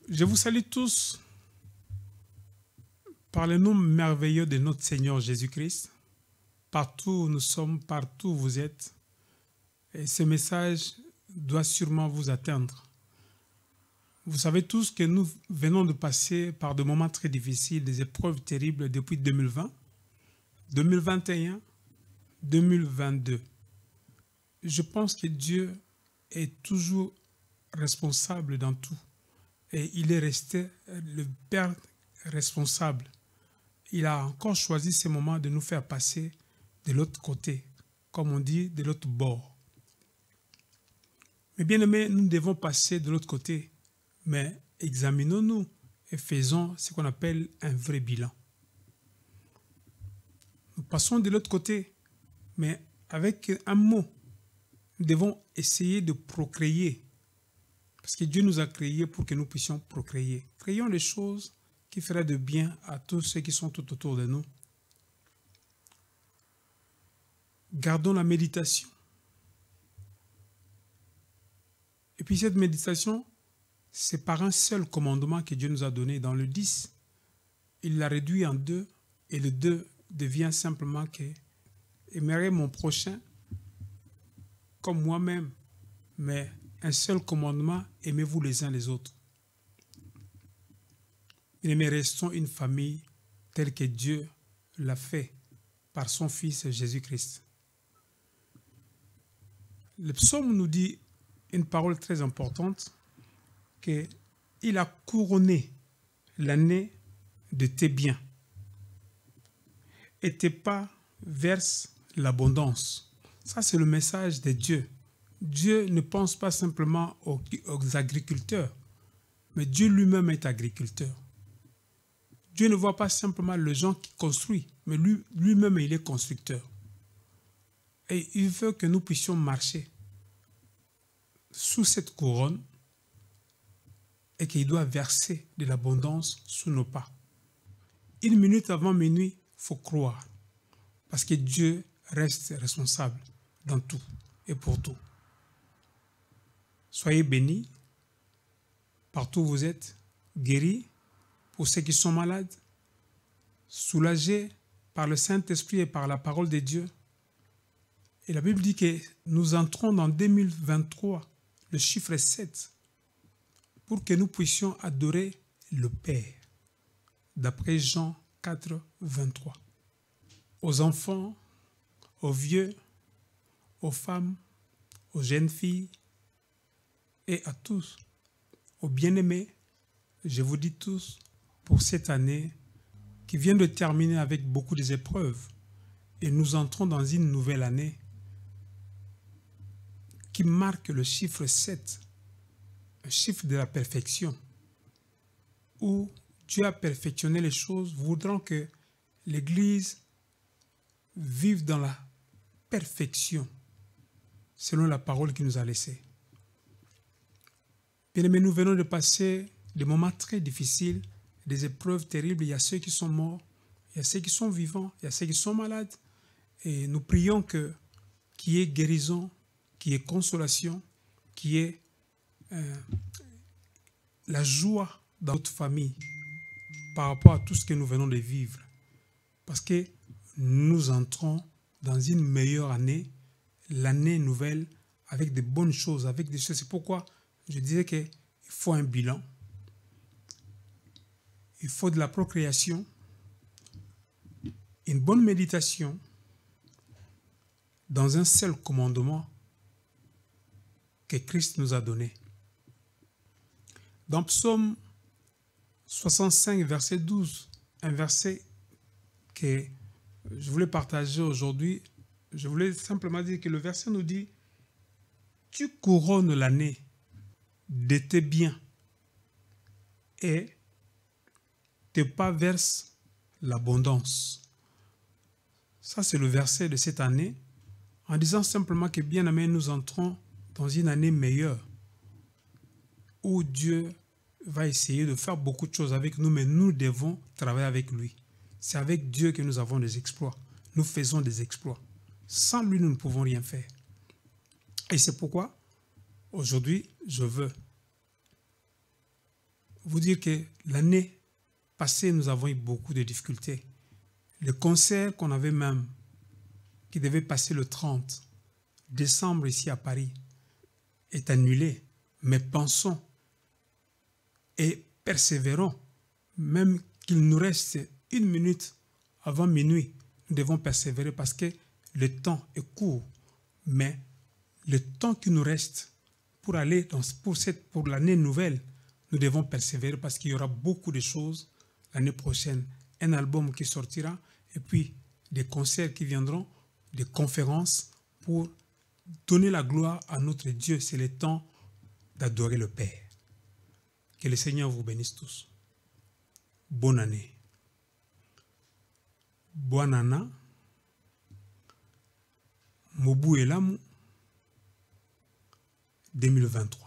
Je vous salue tous par le nom merveilleux de notre Seigneur Jésus-Christ. Partout où nous sommes, partout où vous êtes. Et ce message doit sûrement vous atteindre. Vous savez tous que nous venons de passer par des moments très difficiles, des épreuves terribles depuis 2020, 2021, 2022. Je pense que Dieu est toujours responsable dans tout. Et il est resté le Père responsable. Il a encore choisi ces moments de nous faire passer de l'autre côté, comme on dit, de l'autre bord. Mais bien aimés, nous devons passer de l'autre côté, mais examinons-nous et faisons ce qu'on appelle un vrai bilan. Nous passons de l'autre côté, mais avec un mot, nous devons essayer de procréer. Parce que Dieu nous a créés pour que nous puissions procréer. Créons les choses qui feraient de bien à tous ceux qui sont tout autour de nous. Gardons la méditation. Et puis cette méditation, c'est par un seul commandement que Dieu nous a donné dans le 10. Il l'a réduit en 2 et le 2 devient simplement que aimerai mon prochain comme moi-même. Mais un seul commandement, aimez-vous les uns les autres. Mais restons une famille telle que Dieu l'a fait par son Fils Jésus-Christ. Le psaume nous dit une parole très importante, qu'il a couronné l'année de tes biens et tes pas versent l'abondance. Ça, c'est le message de Dieu. Dieu ne pense pas simplement aux agriculteurs, mais Dieu lui-même est agriculteur. Dieu ne voit pas simplement les gens qui construisent, mais lui-même, il est constructeur. Et il veut que nous puissions marcher sous cette couronne et qu'il doit verser de l'abondance sous nos pas. 1 minute avant minuit, il faut croire. Parce que Dieu reste responsable dans tout et pour tout. Soyez bénis partout où vous êtes, guéris pour ceux qui sont malades, soulagés par le Saint-Esprit et par la parole de Dieu. Et la Bible dit que nous entrons dans 2023, le chiffre 7, pour que nous puissions adorer le Père, d'après Jean 4, 23. Aux enfants, aux vieux, aux femmes, aux jeunes filles et à tous, aux bien-aimés, je vous dis tous, pour cette année qui vient de terminer avec beaucoup d'épreuves, et nous entrons dans une nouvelle année qui marque le chiffre 7, un chiffre de la perfection, où Dieu a perfectionné les choses, voudrant que l'Église vive dans la perfection, selon la parole qu'il nous a laissée. Bien-aimés, nous venons de passer des moments très difficiles, des épreuves terribles. Il y a ceux qui sont morts, il y a ceux qui sont vivants, il y a ceux qui sont malades. Et nous prions qu'il y ait guérison, qu'il y ait consolation, qu'il y ait la joie dans notre famille par rapport à tout ce que nous venons de vivre. Parce que nous entrons dans une meilleure année, l'année nouvelle, avec de bonnes choses, avec des choses. C'est pourquoi je disais qu'il faut un bilan. Il faut de la procréation, une bonne méditation, dans un seul commandement que Christ nous a donné. Dans Psaume 65, verset 12, un verset que je voulais partager aujourd'hui, je voulais simplement dire que le verset nous dit « Tu couronnes l'année de tes biens et tes pas versent l'abondance. » Ça, c'est le verset de cette année, en disant simplement que bien aimé, nous entrons dans une année meilleure, où Dieu va essayer de faire beaucoup de choses avec nous, mais nous devons travailler avec lui. C'est avec Dieu que nous avons des exploits. Nous faisons des exploits. Sans lui, nous ne pouvons rien faire. Et c'est pourquoi, aujourd'hui, je veux vous dire que l'année passée, nous avons eu beaucoup de difficultés. Le concert qu'on avait même, qui devait passer le 30 décembre ici à Paris, est annulé. Mais pensons et persévérons, même qu'il nous reste 1 minute avant minuit, nous devons persévérer parce que le temps est court. Mais le temps qui nous reste pour aller pour l'année nouvelle, nous devons persévérer parce qu'il y aura beaucoup de choses l'année prochaine. Un album qui sortira et puis des concerts qui viendront, des conférences pour donner la gloire à notre Dieu. C'est le temps d'adorer le Père. Que le Seigneur vous bénisse tous. Bonne année. Bonana. Mobu Elamu 2023.